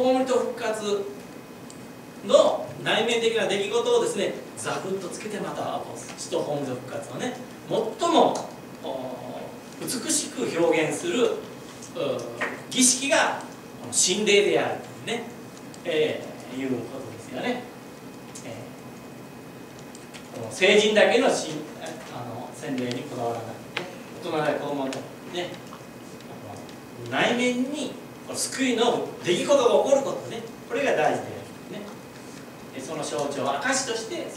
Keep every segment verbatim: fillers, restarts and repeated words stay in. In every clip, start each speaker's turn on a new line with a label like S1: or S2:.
S1: 葬りと復活の内面的な出来事をですねざくっとつけて、また死と葬りと復活をね最も美しく表現する儀式が神霊であるというね、えー、いうことですよね。えー、この成人だけの洗礼にこだわらなくて、大人や子供のね内面に救いの出来事が起こることね、これが大事であるね。その象徴証として洗礼を受けるね。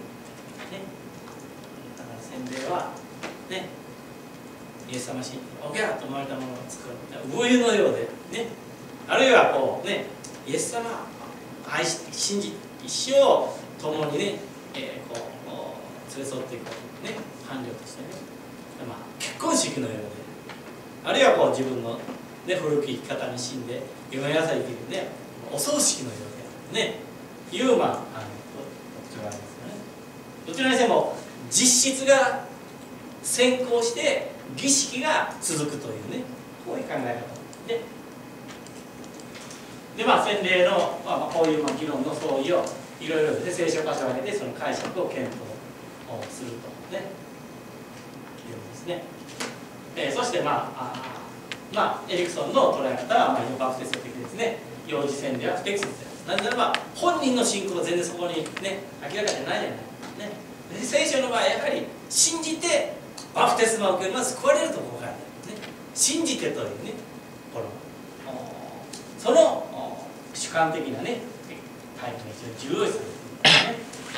S1: だから洗礼はね、イエス様信じておぎゃーと生まれたものを作る産湯のようでね、あるいはこうね、イエス様愛して信じ一生共にね、えー、こう連れ添っていくね、伴侶としてね、まあ、結婚式のようで、あるいはこう自分の、ね、古き生き方に死んで夢やさ生きるね、お葬式のようでね、いう、まあ、あの特徴がありますよね。どちらにしても実質が先行して儀式が続くというね、こういう考え方で、でまあ洗礼の、まあ、こういうまあ議論の相違をいろいろで聖書箇所を挙げてその解釈を検討するとね、いうですね。えー、そしてまああまあエリクソンの捉え方はまあバプテスト的ですね。幼児洗礼は不適切です。なぜならば本人の信仰が全然そこにね明らかじゃないじゃないね。聖書の場合やはり信じてバプテスマを受けるのは救われるところがあるね。信じてというね、このその主観的なね態度が非常に重要視されているん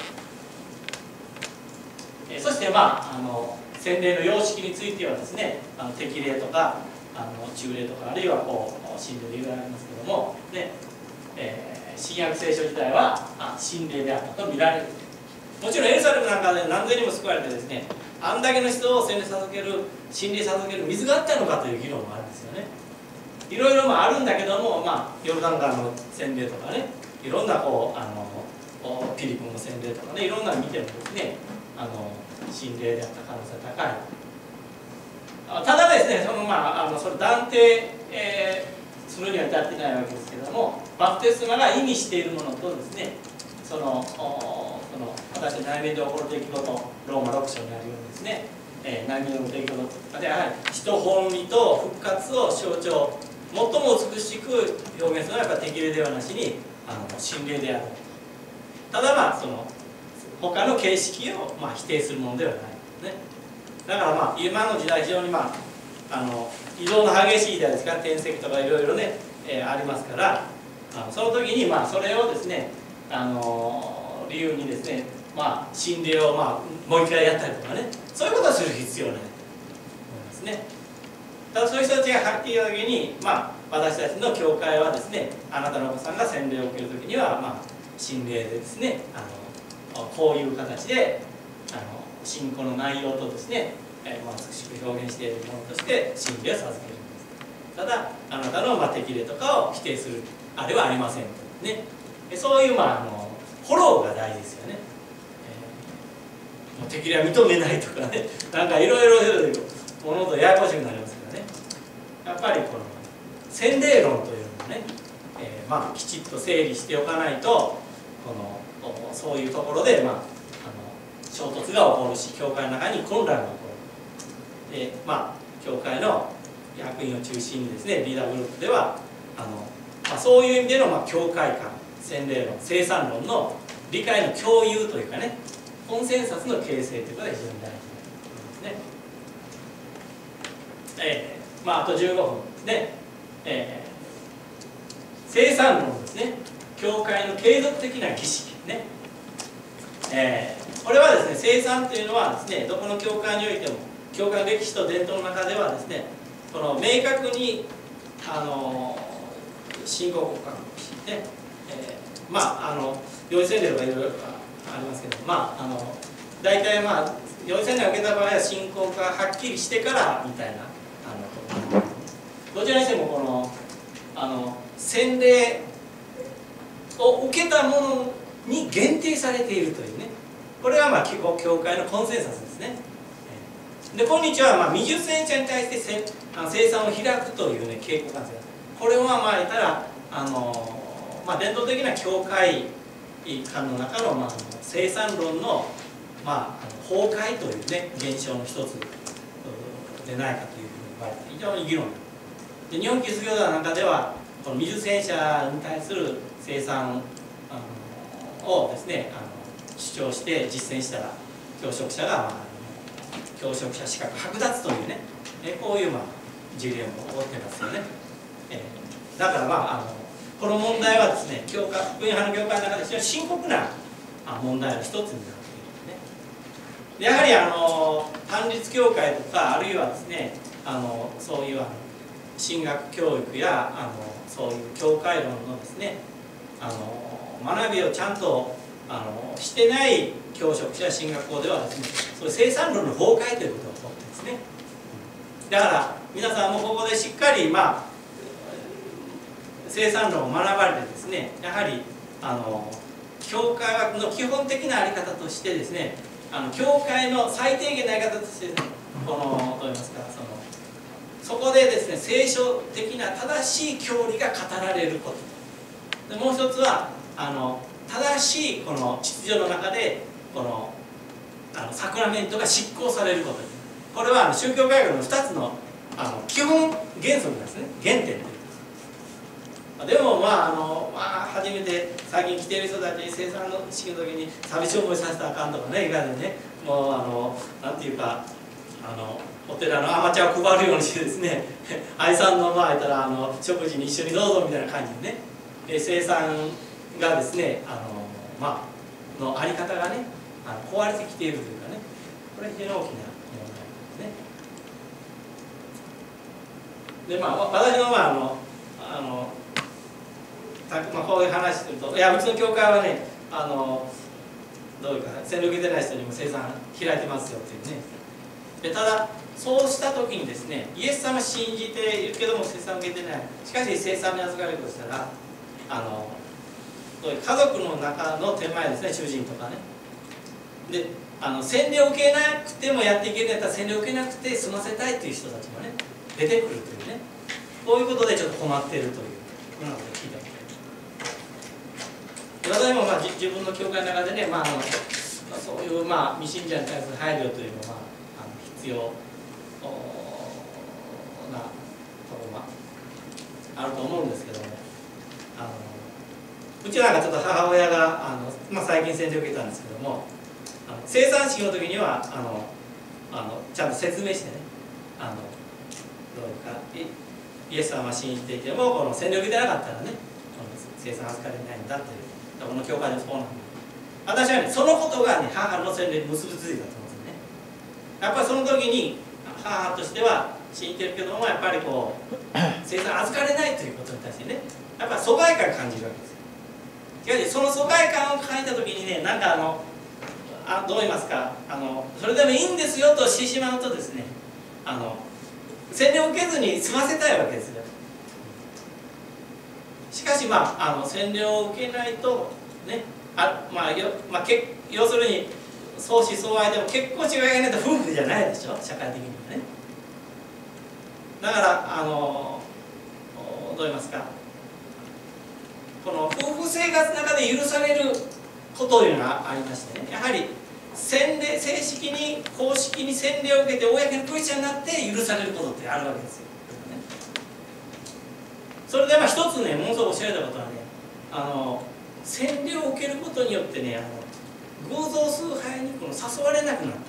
S1: ですね。えそしてまああの洗礼の様式についてはですね、あの適礼とかあの中礼とかあるいはこう神礼で言われますけどもね、えー、新約聖書自体は神礼であったと見られる。もちろんエルサレムなんかで何千人も救われてですね、あんだけの人を洗礼授ける神礼授ける水があったのかという議論もあるんですよね。いろいろあるんだけども、まあ、ヨルダン川の洗礼とかね、いろんなこうあのピリピの洗礼とかね、いろんなの見てもですね、あの神礼であった可能性が高い。ただですね、そのまああのそれ断定、えー、するには至ってないわけですけれども、バプテスマが意味しているものとですね、そのその私たち内面で起こる出来事、ローマろく章にあるようにですね、えー、内面の出来事でやはり死と葬りと復活を象徴、最も美しく表現するのはやっぱり適礼ではなしにあの神礼である。ただまあその他の形式をまあ否定するものではないね。だからまあ今の時代非常にまああの移動の激しい時代ですから、転籍とかいろいろね、えー、ありますから、あのその時にまあそれをですね、あの理由にですね、まあ神礼をまあもう一回やったりとかね、そういうことはする必要ないと思いますね。ただそういう人たちがはっきり言うだけに、まあ、私たちの教会はですね、あなたのお子さんが洗礼を受けるときには、まあ、神礼でですね、あのこういう形であの信仰の内容とですね、えーまあ、美しく表現しているものとして神礼を授けるんです。ただあなたの、まあ、適礼とかを否定するあれはありませんとね、そういう、まあ、あのフォローが大事ですよね。えー、もう適礼は認めないとかね、なんかいろいろ物事ややこしくなりますからね。やっぱりこの洗礼論というのをね、えー、まあきちっと整理しておかないと、このそういうところで、まあ、あの衝突が起こるし、教会の中に混乱が起こる。で、まあ教会の役員を中心にですね、リーダーグループではあの、まあ、そういう意味での、まあ、教会観、洗礼論、生産論の理解の共有というかね、コンセンサスの形成ということが非常に大事ですね。えーまあ、あとじゅうごふんですね、えー、生産論ですね、教会の継続的な儀式ね、えー、これはですね、生産というのはですね、どこの教会においても教会の歴史と伝統の中ではですね、この明確にあの信仰国家の儀式ね、えー、まああの幼児洗礼とかいろいろありますけど、まああの大体まあ幼児洗礼を受けた場合は信仰がはっきりしてからみたいな。どちらにしてもこのあの洗礼を受けたものに限定されているというね、これはまあ教会のコンセンサスですね。で今日はまあ未熟聖者に対して生産を開くというね傾向なんですが、これはまあ言ったらあのまあ、伝統的な教会観の中の、まあ、生産論の、まあ、あの崩壊という、ね、現象の一つでないかというふうに言われて非常に議論で、日本キリスト教団の中ではこの未受洗者に対する生産あのをですねあの主張して実践したら教職者が、まあ、教職者資格剥奪というねこういう、まあ、事例も起こってますよね。えー、だからまああのこの問題はですね教会福音派の教会の中で非常に深刻な問題の一つになっているんですね。やはりあの単立教会とかあるいはですねあのそういうあの神学教育やあのそういう教会論のですねあの学びをちゃんとあのしてない教職者神学校ではですねそういう生産論の崩壊ということが起こってですねだから皆さんもここでしっかりまあ生産論を学ばれてですねやはりあの教会学の基本的な在り方としてですねあの教会の最低限の在り方として、ね、このどう言いますかそのそこでですね聖書的な正しい教理が語られることでもう一つはあの正しいこの秩序の中でこのあのサクラメントが執行されることです。これは宗教改革のふたつのあの基本原則ですね原点ということです。でもまああの、まあ、初めて最近来ている人たちに生産の式の時に寂しい思いさせたらあかんとかねいかにねもうあのなんていうかあのお寺のアマチュアを配るようにしてですね愛さんのまあ言ったらあの食事に一緒にどうぞみたいな感じでねで生産がですねあのまあのあり方がねあの壊れてきているというかねこれは非常に大きな問題ですね。でまあ私のまああのあのまあ、こういう話するといやうちの教会はねあのどういうか洗礼受けてない人にも生産開いてますよっていうねでただそうした時にですねイエス様信じているけども生産受けてないしかし生産に預かれるとしたらあの家族の中の手前ですね主人とかねであの洗礼を受けなくてもやっていけるんだったら洗礼を受けなくて済ませたいという人たちもね出てくるというねこういうことでちょっと困っているというようなことを聞いてます。私もまあ自分の教会の中でね、まあ、あのそういうまあ未信者に対する配慮というのはあの必要なところがあると思うんですけどもあのうちなんかちょっと母親があの、まあ、最近洗礼を受けたんですけどもあの生産式の時にはあのあのちゃんと説明してねあのどういうかイエス様は信じていてもこの洗礼を受けてなかったらねこの生産預かれないんだという。この教会でもそうなんで私はねそのことがね母の洗礼に結びついたと思うんですよね。やっぱりその時に母としては信じてるけどもやっぱりこう生産預かれないということに対してねやっぱり疎外感を感じるわけですよ。しかしその疎外感を感じた時にねなんかあのあどう言いますかあのそれでもいいんですよとしてしまうとですねあの洗礼を受けずに済ませたいわけですよ。しかしまあ、あの洗礼を受けないとねあ、まあよまあ、け要するに相思相愛でも結婚しがいないと夫婦じゃないでしょ社会的にはね。だからあのどう言いますかこの夫婦生活の中で許されることというのがありましてねやはり洗礼正式に公式に洗礼を受けて公のクリスチャンになって許されることってあるわけですよ。それでまあ一つねものすごく教えたことはねあの洗礼を受けることによってねあの偶像崇拝にこの誘われなくなったということですね。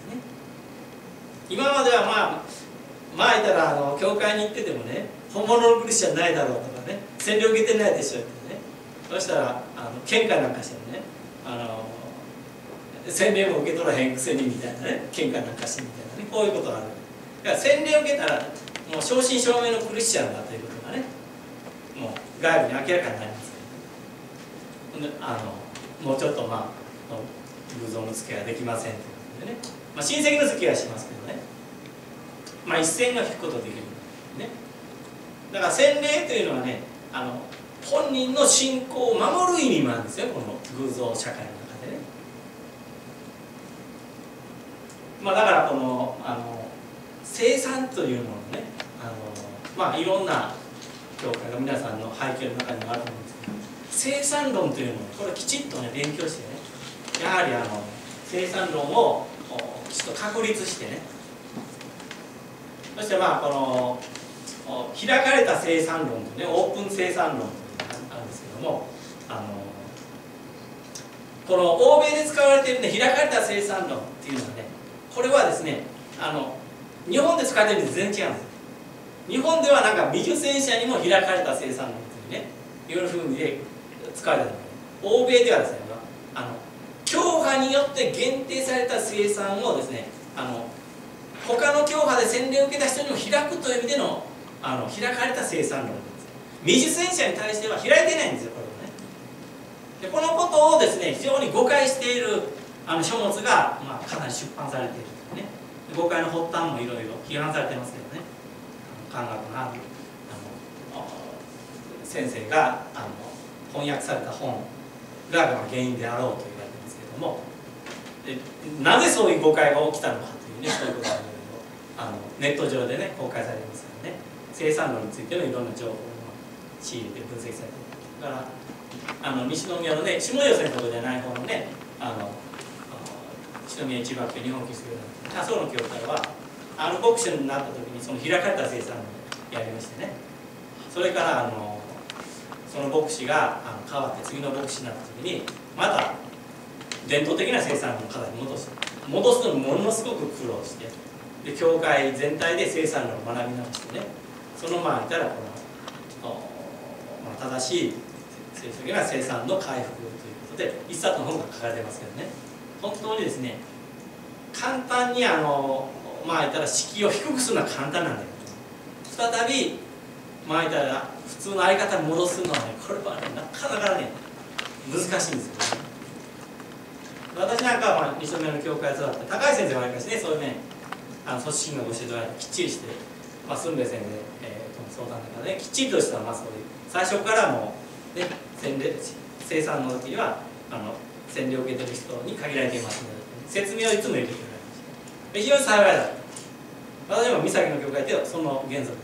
S1: 今まではまあまあ言ったらあの教会に行っててもね本物のクリスチャンないだろうとかね洗礼を受けてないでしょってねそしたらあの喧嘩なんかしてもねあの洗礼も受け取らへんくせにみたいなね喧嘩なんかしてみたいなねこういうことがある。だから洗礼を受けたらもう正真正銘のクリスチャンだということがねもう外部に明らかになりますけど、ね、あのもうちょっとまあ偶像の付き合いはできませんということでね、まあ、親戚の付き合いはしますけどね、まあ、一線が引くことができるね。だから洗礼というのはねあの本人の信仰を守る意味もあるんですよこの偶像社会の中でね。まあ、だからこのあの生産というものねあのまあいろんな教会が皆さんの背景の中にもあると思うんですけど生産論というのをこれきちっとね勉強してね、やはりあの生産論をきちっと確立してね、そしてまあこの開かれた生産論とねオープン生産論というのがあるんですけども、あのこの欧米で使われている、ね、開かれた生産論っていうのはね、これはですね、あの日本で使われているのと全然違うんです。日本ではなんか未受精者にも開かれた生産論というね、いろいろふうにで使われている。欧米ではですね、あの教派によって限定された生産をですね、あの他の教派で洗礼を受けた人にも開くという意味での、あの開かれた生産論です。未受精者に対しては開いてないんですよ、これはね。でこのことをですね、非常に誤解しているあの書物が、まあ、かなり出版されているというね、誤解の発端もいろいろ批判されてますけどね、漢学のあるあの先生があの翻訳された本が原因であろうと言われてますけれども、でなぜそういう誤解が起きたのかというね、そういうことがいろいろあのネット上でね公開されてますからね、生産論についてのいろんな情報を仕入れて分析されている。だからあの西宮のね下寄せのところじゃない方のね、あの西宮一学という日本キリスト教の多数の教会はあの牧師になった時にその開かれた生産をやりましてね、それからあのその牧師があの変わって次の牧師になった時にまた伝統的な生産の課題に戻す戻すのにものすごく苦労して、で教会全体で生産論を学び直してね、そのまあ言ったらこの、まあ、正しい聖書的な生産の回復ということで一冊の本が書かれてますけどね、本当にですね簡単にあのまあ言ったら敷居を低くするのは簡単なんだけど、再びまあ言ったら普通の在り方に戻すのはね、これはねなかなかね難しいんですよね。私なんかは、まあ、西宮の教会で育って高井先生がありましてね、そういうねあの組織のご指導がきっちりして、まあ、駿米先生、えー、との相談の中で、ね、きっちりとしたまあそういう最初からもう、ね、洗礼生産の時はあの洗礼を受けてる人に限られていますので、説明をいつも入れてくれました。非常に幸いだった。私も三崎の教会ってその原則でね。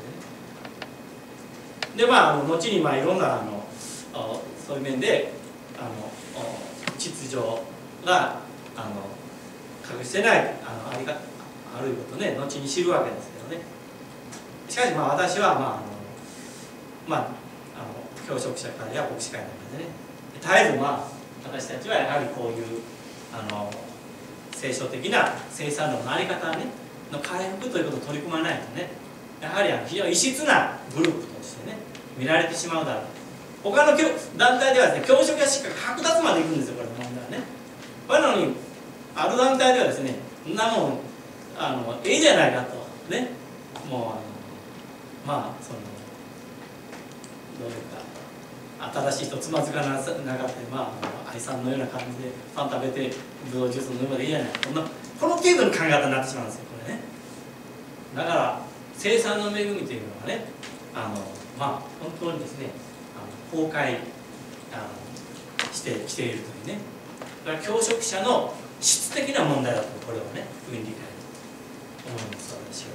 S1: でまあ、あの後にまあいろんなあのそういう面であの秩序があの隠してないあのありがあるいうことね、後に知るわけですけどね。しかしまあ私はまああのまああの教職者会や牧師会なんかでね、絶えずまあ私たちはやはりこういうあの聖書的な生産論のあり方ねの回復ということを取り組まないとね、やはりあの非常に異質なグループとしてね見られてしまうだろう。他の団体ではですね、教職やしか剥奪までいくんですよ、これ問題はね。なのにある団体ではですね、そんなもんあのええじゃないかとね、もうあのまあそのどういうか新しい人つまずかなかってまあ愛さんのような感じでパン食べてブドウジュース飲むまでいいじゃないか、こんなこの程度の考え方になってしまうんですよ、これね。だから生産の恵みというのはね、あのまあ本当にですねあの崩壊あのしてきているというね、だから教職者の質的な問題だとこれをね上に理解と思います、私は。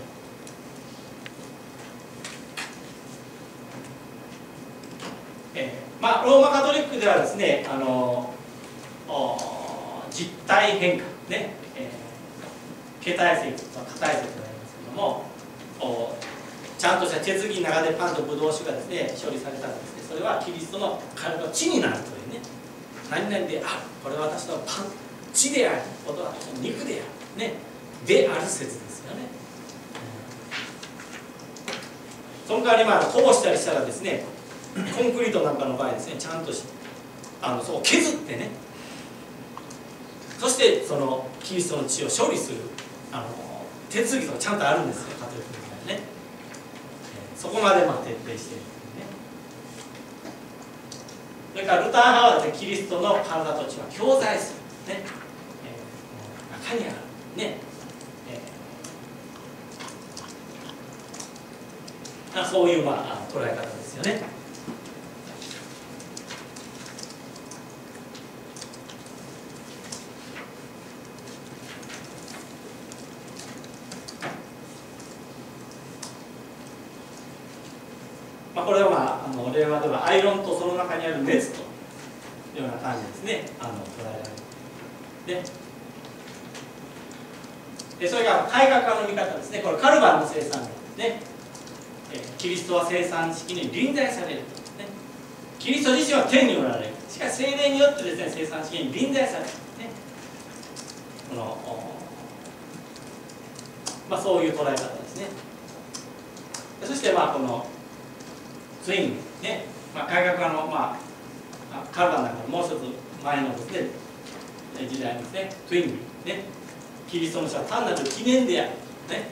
S1: えー、まあローマカトリックではですね、あの実体変化ね、えー、形態説とか形説となりますけども、ちゃんとした手継ぎの中でパンとブドウ酒がですね処理されたらですね、それはキリストの体の血になるというね、何々である、これは私のパン血である、これは私の肉であるね、である説ですよね。うん、その代わりまあこぼしたりしたらですね、コンクリートなんかの場合ですね、ちゃんとしあのそう削ってね、そしてそのキリストの血を処理するあの手続きとかちゃんとあるんですよ、カトリックの場合ね。そこまでまあ徹底しているというね。それからルター派はですね、キリストの体と血は共在する、ねえー、中にあるね、えー、そういうまあ捉え方ですよね。まあこれはまあ、あの令和ではアイロンとその中にある熱とような感じですね、あの捉えられる。ででそれが改革派の見方ですね。これカルバンの生産論ね、えキリストは生産式に臨在される、ね、キリスト自身は天におられる、しかし聖霊によってですね生産式に臨在される、ね、このまあ、そういう捉え方ですね。そしてまあこのツイングね、まあ、改革派の、まあ、カルバンなんかのもう一つ前のですね時代ですね、ツイングね、キリストの死は単なる記念である、ね、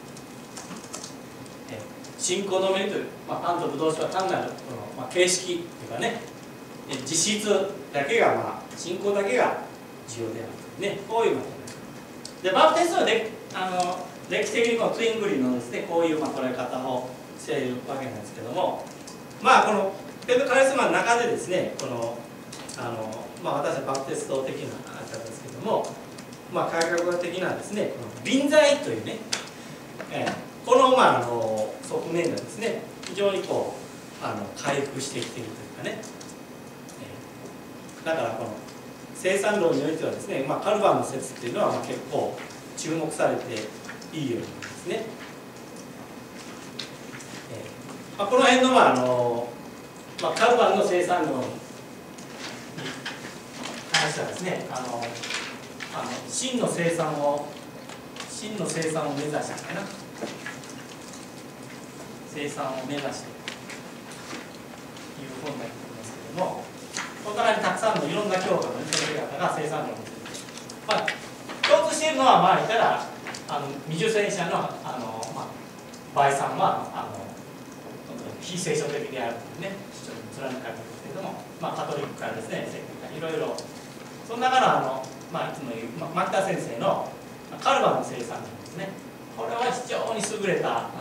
S1: 信仰の目という、まあ、パンとブドウ酒は単なるこの、まあ、形式というかね、実質だけが、まあ、信仰だけが重要である、ね、こういうまとめで、バプテストはであの歴史的にこのツイングリのですねこういうまあ捉え方をしているわけなんですけども、まあこのペントカリスマの中でですねこのあの、まあ、私はバプテスト的な方ですけども、まあ、改革的なですねこの臨在というね、えー、このまああの側面がですね非常にこうあの回復してきているというかね、えー、だからこの生産論においてはですね、まあ、カルバンの説っていうのはまあ結構注目されていいようなんですね。えーまあ、この辺の,、まああのまあ、カルバンの生産論に関してはですね、あのあの真の生産を真の生産を目指してかな生産を目指してという本になっていますけれども、ここからにたくさんのいろんな教科の先生方が生産論について、まあ、共通しているのはまあ言ったらあの未受精者のあの、まあ、倍算はあの非聖書的であるというね主張に貫かれていますけれども、まあ、カトリックからですねいろいろその中のあの、まあ、いつも言う、まあ、牧田先生のカルバンの生産論ですね、これは非常に優れたあのあの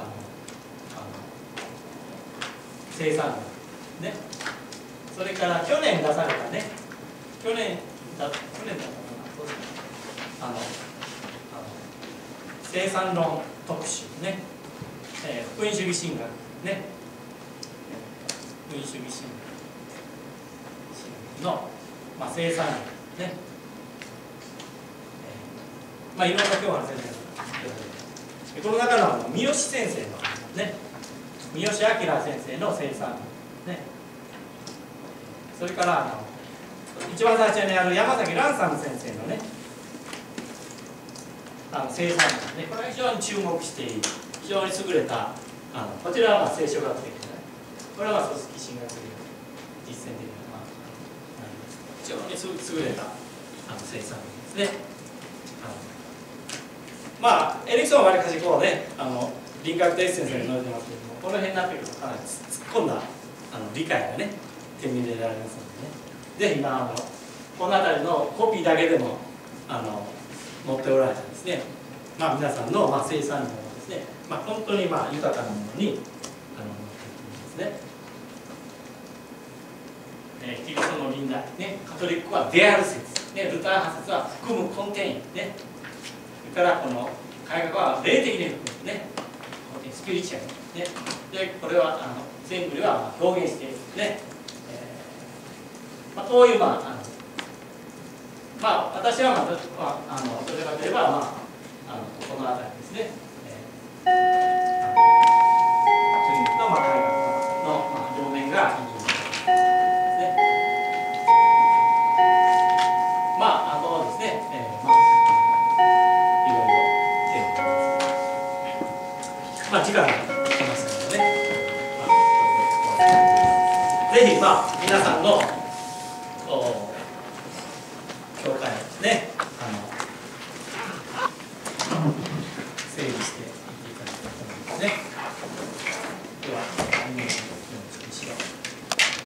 S1: 生産論ね。それから去年出されたね去年だ去年だったかなそうですねあの生産論特集ね、えー、福音主義神学ね、福音主義神学の、まあ、生産論ね、えー、まあいろんな教派の先生がこの中の三好先生のね三好明先生の生産論ね、それからあの一番最初にある山崎蘭さん先生のねあの生産論ね、これは非常に注目している非常に優れたあのこちらはまあ聖書学的な、これは組織神学的な実践的な、まあ、非常に優れたあの生産論ですね。まあエリクソンはわりかしこうねあの輪郭とエッセンスに載せてますけども、この辺になってくるとかなり突っ込んだあの理解がね手に入れられますのでね、ぜひまああのこの辺りのコピーだけでもあの持っておられたですね、まあ、皆さんのまあ生産論をですね、まあ、本当にまあ豊かなものにあの持っていくんですね。えー、キリストの臨在ね、カトリックはデアル説、ね、ルター派説は含むコンテインね、それからこの改革は霊的に含むね、スピリチュアルね、でこれはあの全部では表現しているね、えーまあ、こういうまああのまあ私はまあ、まあ、あのどちらかといえばまああのこの辺りですね、えー、次のまあ改革のまあ両面がいいですね。まああとですね、えー、まあいろいろ手をまあ時間が来ましたのでね、まあ、ぜひまあ皆さんの